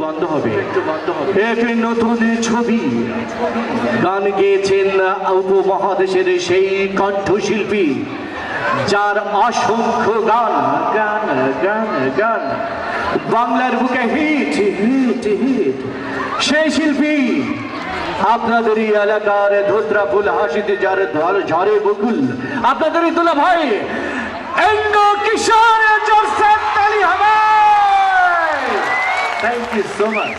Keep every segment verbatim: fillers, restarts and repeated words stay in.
বন্ধ হবে এক নতুন ছবি গান গেয়েছেন উপমহাদেশের সেই কণ্ঠশিল্পী যার অসংখ্য গান গান গান গান বাংলার বুকে হিট হিট হিট সেই শিল্পী আপনাদেরই এলাকার ধোত্রা ফুল হাসিতে যার ঝরে বকুল আপনাদেরই দুলা ভাই এঙ্গো কিশোর জোরসে তালি হবে। Thank you so much.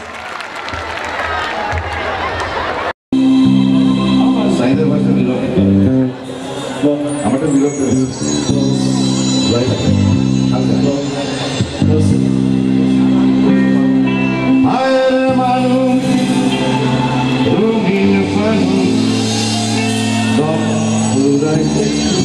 সাইদের ভাষা বিরোধ আমাকে বিরোধ করে হায়ের মানুষ রঙিন মানুষ সব পুরাই